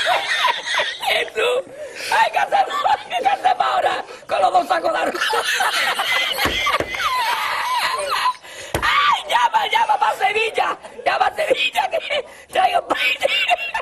Jesús. Ay, ¿qué hacemos ahora? Con los dos sacos de arroz. ¡Ay, llama para Sevilla! ¡Llama a Sevilla que traigo país!